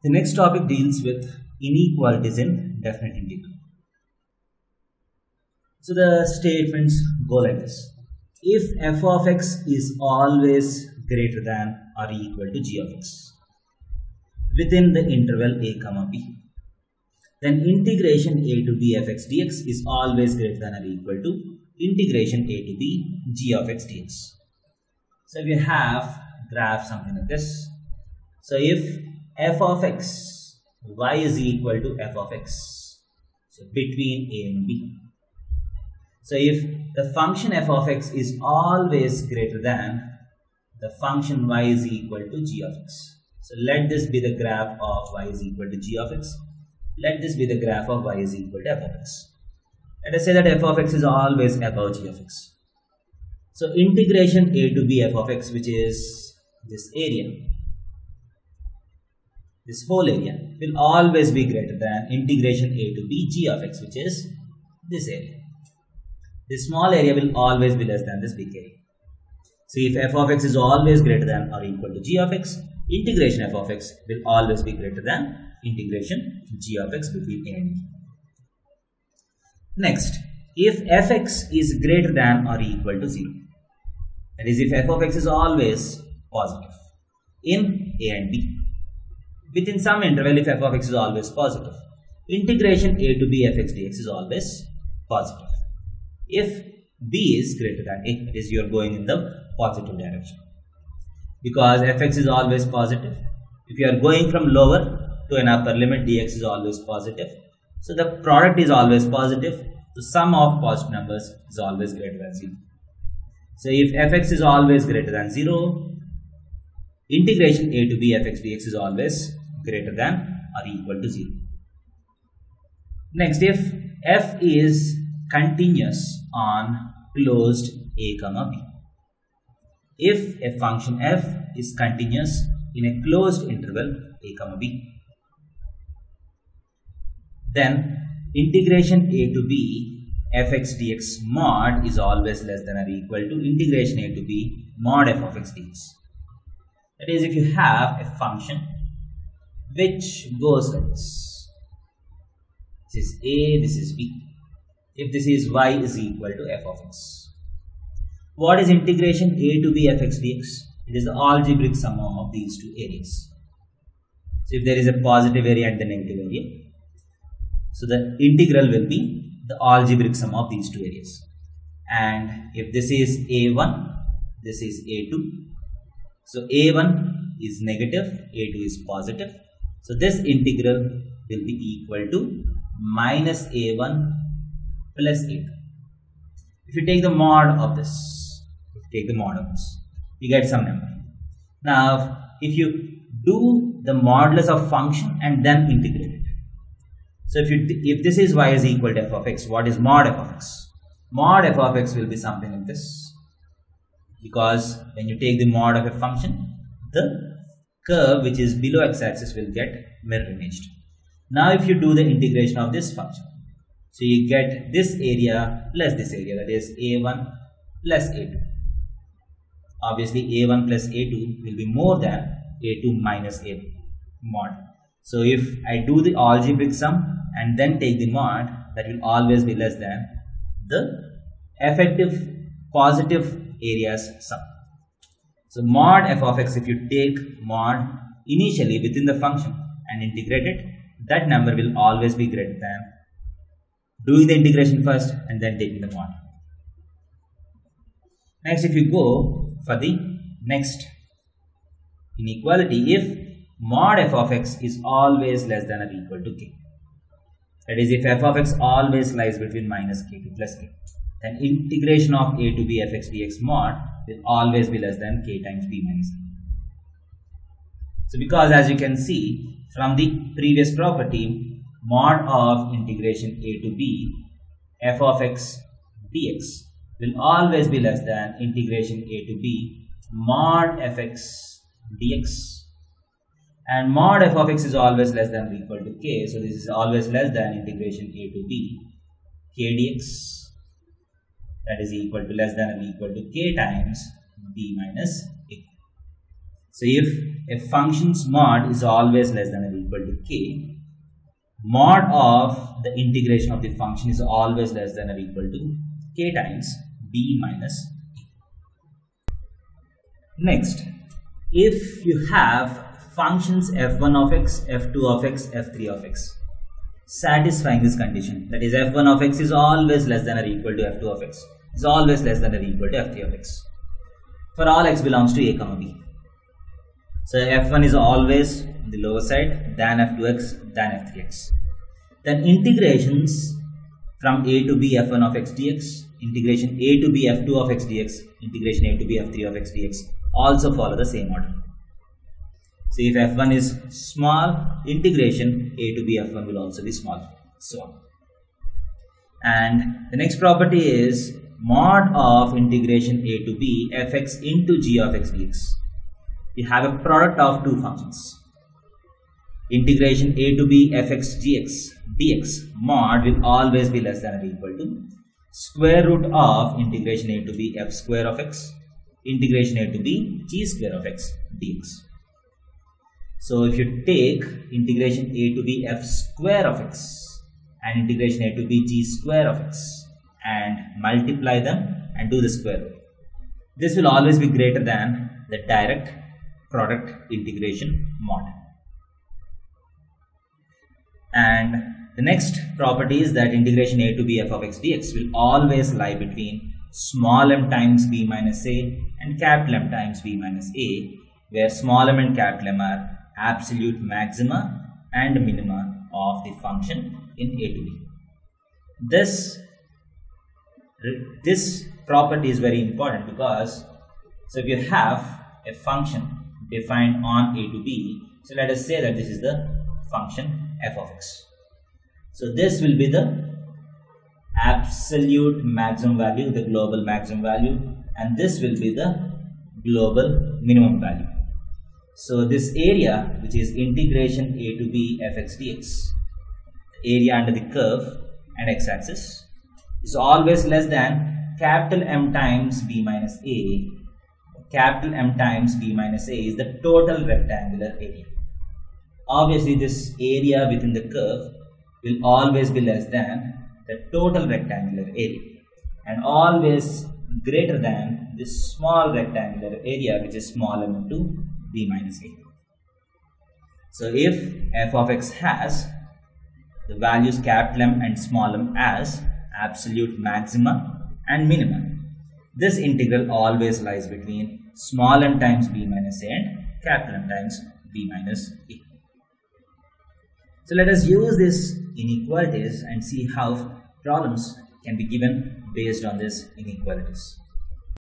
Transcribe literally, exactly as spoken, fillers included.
The next topic deals with inequalities in definite integral. So the statements go like this. If f of x is always greater than or equal to g of x within the interval a comma b, then integration a to b f x dx is always greater than or equal to integration a to b g of x dx. So we have graph something like this. So if f of x, y is equal to f of x, so between a and b. So if the function f of x is always greater than the function y is equal to g of x. So let this be the graph of y is equal to g of x. Let this be the graph of y is equal to f of x. Let us say that f of x is always above g of x. So integration a to b f of x, which is this area, this whole area, will always be greater than integration a to b g of x, which is this area. This small area will always be less than this big area. So if f of x is always greater than or equal to g of x, integration f of x will always be greater than integration g of x between a and b. Next, if fx is greater than or equal to zero, that is, if f of x is always positive in a and b, within some interval if f of x is always positive, integration a to b fx dx is always positive. If b is greater than a, that is, you are going in the positive direction. Because fx is always positive, if you are going from lower to an upper limit, dx is always positive. So the product is always positive. The sum of positive numbers is always greater than zero. So if fx is always greater than zero, integration a to b fx dx is always greater than or equal to zero. Next, if f is continuous on closed a comma b. If a function f is continuous in a closed interval a comma b, then integration a to b fx dx mod is always less than or equal to integration a to b mod f of x dx. That is, if you have a function which goes like this, this is a, this is b. If this is y is equal to f of x. What is integration a to b fx dx? It is the algebraic sum of these two areas. So if there is a positive area and the negative area, so the integral will be the algebraic sum of these two areas. And if this is a one, this is a two. So a one is negative, a two is positive. So this integral will be equal to minus a one plus a two. If you take the mod of this, if you take the mod of this, you get some number. Now, if you do the modulus of function and then integrate it. So if you if this is y is equal to f of x, what is mod f of x? Mod f of x will be something like this. Because when you take the mod of a function, the curve which is below x-axis will get mirror imaged. Now if you do the integration of this function, so you get this area plus this area, that is a one plus a two. Obviously a one plus a two will be more than a two minus a mod. So if I do the algebraic sum and then take the mod, that will always be less than the effective positive areas sum. So mod f of x, if you take mod initially within the function and integrate it, that number will always be greater than doing the integration first and then taking the mod. Next, if you go for the next inequality, if mod f of x is always less than or equal to k, that is, if f of x always lies between minus k to plus k, then integration of a to b fx dx mod will always be less than k times b minus k. So because as you can see from the previous property, mod of integration a to b f of x dx will always be less than integration a to b mod fx dx, and mod f of x is always less than or equal to k, so this is always less than integration a to b k dx, that is equal to less than or equal to k times b minus a. So if a function's mod is always less than or equal to k, mod of the integration of the function is always less than or equal to k times b minus a. Next, if you have functions f one of x, f two of x, f three of x satisfying this condition, that is f one of x is always less than or equal to f two of x, is always less than or equal to f three of x for all x belongs to a comma b. So f one is always on the lower side than f two x than f three x. Then integrations from a to b f one of x dx, integration a to b f two of x dx, integration a to b f three of x dx also follow the same order. So if f one is small, integration a to b f one will also be small, so on. And the next property is mod of integration a to b fx into g of x dx. We have a product of two functions. Integration a to b fx gx dx mod will always be less than or equal to square root of integration a to b f square of x, integration a to b g square of x dx. So if you take integration a to b f square of x and integration a to b g square of x and multiply them and do the square root, this will always be greater than the direct product integration mod. And the next property is that integration a to b f of x dx will always lie between small m times b minus a and capital M times b minus a, where small m and capital M are absolute maxima and minima of the function in a to b. This, this property is very important because, so if you have a function defined on a to b, so let us say that this is the function f of x. So this will be the absolute maximum value, the global maximum value, and this will be the global minimum value. So this area, which is integration a to b fx dx, area under the curve and x-axis, is always less than capital M times b minus a. Capital M times b minus a is the total rectangular area. Obviously, this area within the curve will always be less than the total rectangular area and always greater than this small rectangular area, which is small m into b minus a. So if f of x has the values capital M and small m as absolute maxima and minima, this integral always lies between small m times b minus a and capital M times b minus a. So let us use these inequalities and see how problems can be given based on these inequalities.